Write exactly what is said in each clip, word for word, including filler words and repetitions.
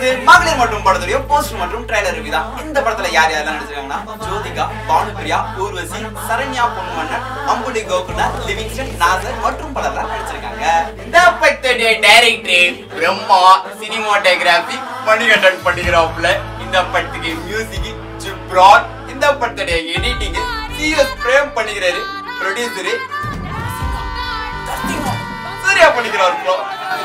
போறது மகளிர் மற்றும் படத்துடைய போஸ்டர் மற்றும் ட்ரைலர் ரிவ்யூ தான். இந்த படத்துல யார் யாரெல்லாம் நடிச்சிருக்காங்கன்னா ஜோதிகா, பானுபிரியா, ஊர்வசி, சரண்யா பொன்மன்னன், அம்புலி கோகுலன், லிவிங்ஸ்டன், நாசர் மற்றும் பலர்லாம் நடிச்சிருக்காங்க. இந்த படத்துடைய டைரக்டர் பிரம்மா, சினிமாட்டோகிராஃபி மணிகண்டன் பண்ணிக்கிறாப்ல. இந்த படத்துக்கு மியூசிக் ஜிப்ரான், இந்த படத்துடைய எடிட்டிங் சிஎஸ் பிரேம் பண்ணிக்கிறாரு. ப்ரொடியூசர் சூர்யா பண்ணிக்கிறாரு ப்ரோ.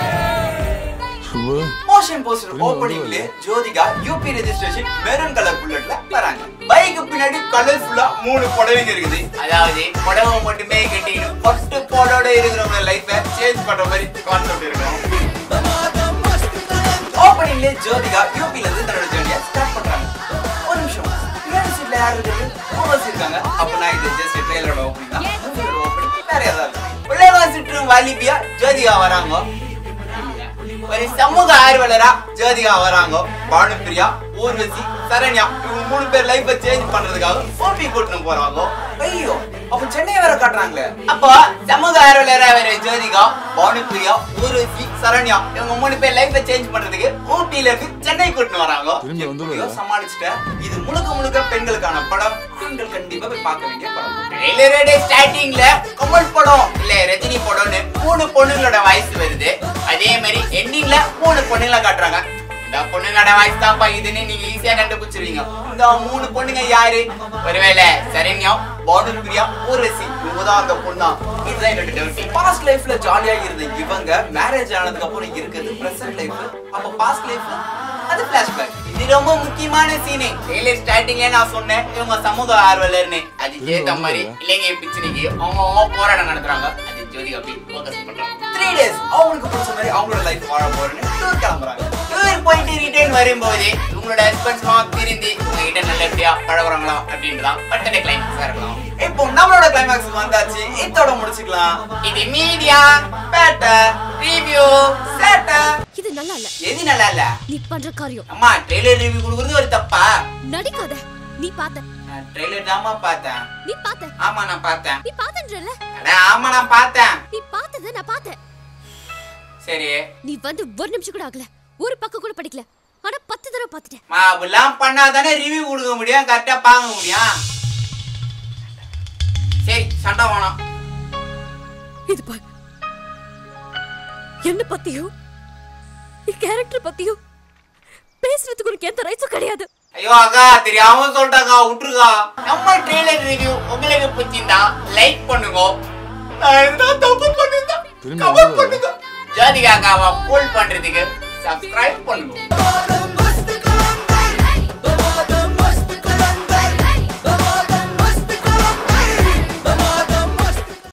மோஷன் போஸ்டர் ஓபனிங்ல Jyothika UP registration maroon colour புல்லட்ல வராங்க. பைக்கு பின்னாடி கலர்ஃபுல்லா மூணு புடவைங்க இருக்குது. அதாவது புடவை மட்டுமே கட்டிட்டு பட்டு போடோட இருக்கிறவங்க லைஃபை சேஞ்ச் பண்ற மாதிரி கான்செப்ட் இருக்கும். ஓபனிங்ல ஜோதிகா யூபில இருந்து தன்னோட ஜர்னியை ஸ்டார்ட் பண்றாங்க. ஒரு நிமிஷம், பின்னாடி சீட்ல யார் இருக்காங்க? ஊர்வசி இருக்காங்க. அப்ப நான் இது ஜஸ்ட் ட்ரெய்லரோட ஓபனிங் தான். மூவியோட ஓபனிங் வேற ஏதாவது உள்ளவாசிட்டு வாலிபியா ஜோதிகா வராங்க. ஒரு சமூக ஆர்வலரா ஜோதிகா வராங்க. பானுபிரியா, ஊர்வசி, சரண்யா இவங்க மூணு பேர் லைஃபை சேஞ்ச் பண்றதுக்காக ஓபி கூட்டிட்டு போறாங்க. ஐயோ, அப்ப சென்னை வேற காட்டுறாங்களே. அப்போ சமூக ஆர்வலரா வேற ஜோதிகா, பானுபிரியா, ஊர்வசி, சரண்யா இவங்க மூணு பேர் லைஃபை சேஞ்ச் பண்றதுக்கு ஊட்டில இருந்து சென்னை கூட்டிட்டு வராங்க. சமாளிச்சுட்ட இது முழுக்க முழுக்க பெண்களுக்கான படம். பெண்கள் கண்டிப்பா போய் பார்க்க வேண்டிய படம். ட்ரெய்லரோட ஸ்டார்டிங்ல கமல் படம் இல்ல ரஜினி படம்னு மூணு பொண்ணுங்களோட வாய்ஸ் வருது. அதே மாதிரி எண்டிங்ல மூணு பொண்ணுங்களை காட்டுறாங்க. இந்த பொண்ணுங்களோட வாய்ஸ் தான்ப்பா இதுன்னு நீங்க ஈஸியா கண்டுபிடிச்சிருவீங்க. இந்த மூணு பொண்ணுங்க யாரு? ஒருவேளை சரண்யா, பானுபிரியா, ஊர்வசி இவங்க தான் அந்த பொண்ணா? இதுதான் என்னோட டவுட். பாஸ்ட் லைஃப்ல ஜாலியா இருந்த இவங்க மேரேஜ் ஆனதுக்கு அப்புறம் இருக்குது பிரசன்ட் லைஃப். அப்ப பாஸ்ட் லைஃப்ல அது ஃபிளாஷ்பேக். இது ரொம்ப முக்கியமான சீனு. ட்ரெய்லர் ஸ்டார்டிங்ல நான் சொன்னேன் இவங்க சமூக ஆர்வலர்னு. அதுக்கு ஏத்த மாதிரி இளைஞர் பிரச்சனைக்கு அவங்க போராட்டம் நடத்துறாங்க. அது ஜோதிகா போய் ஃபோக்கஸ் பண்றாங்க. த்ரீ டேஸ் அவங்களுக்கு பிடிச்ச மாதிரி அவங்களோட லைஃப் வாழ போறேன்னு டூர் கிளம்புறாங்க. டூர் போயிட்டு ரிட்டர்ன் வரும்போது உங்களோட ஹஸ்பண்ட்ஸ்லாம் திருந்தி உங்ககிட்ட நல்லபடியா பழகுறாங்களா அப்படின்றதான் பட்டனை கிளைமேக்ஸா இருக்கலாம். இப்போ நம்மளோட கிளைமேக்ஸ் வந்தாச்சு. இதோட முடிச்சுக்கலாம். இது மீடியா பேட்ட ரிவ்யூ சேட்ட. இது நல்லா இல்ல. எது நல்லா இல்ல? நீ பண்ற காரியம். அம்மா ட்ரெய்லர் ரிவ்யூ கொடுக்கிறது ஒரு தப்பா? நடிக்காத. நீ பாத்த. நான் ட்ரெய்லர் தாமா பார்த்தேன். நீ பாத்த. ஆமா நான் பார்த்தேன். நீ பாத்தன்றல. அட ஆமா நான் பார்த்தேன். நீ பார்த்தத நான் பார்த்தேன். சரி. நீ வந்து ஒரு நிமிஷம் கூட ஆகல. ஒரு பக்கம் கூட படிக்கல. ஆனா பத்து தடவை பார்த்துட்டேன். மா அப்படிலாம் பண்ணாதானே ரிவ்யூ கொடுக்க முடியும், கரெக்டா பார்க்க முடியும். சரி சண்டை வேணாம். இது பாரு, என்ன பத்தியும் கேரக்டர் பத்தியும் பேசுறதுக்கு உனக்கு எந்த ரைட்ஸும் கிடையாது. ஐயோ அக்கா தெரியாம சொல்லிட்டாக்கா, விட்டுருக்கா. நம்ம ட்ரெய்லர் ரிவ்யூ உங்களுக்கு பிடிச்சிருந்தா லைக் பண்ணுங்க. நான் எதுனா தப்பு பண்ணிருந்தா கமெண்ட் பண்ணுங்க. ஜோதிகா அக்காவை கூல் பண்றதுக்கு சப்ஸ்கிரைப் பண்ணுங்க.